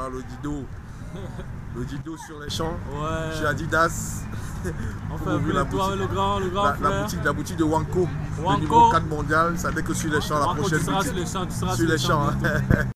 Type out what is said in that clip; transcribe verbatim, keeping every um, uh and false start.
faire le dido. Le dido sur les champs. Ouais. Chez Adidas. On fait un peu la les toits avec le grand, le grand la, frère. la boutique, la boutique de Wanko. Wanko. Le numéro quatre mondial. Ça n'est que sur les champs la Wanko, prochaine tu seras boutique. sur les champs, tu seras Sur les champs. bientôt.